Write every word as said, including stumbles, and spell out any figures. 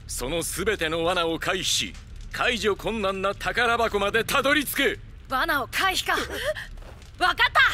その全ての罠を回避し、解除困難な宝箱までたどり着け。 罠を回避か。分かった。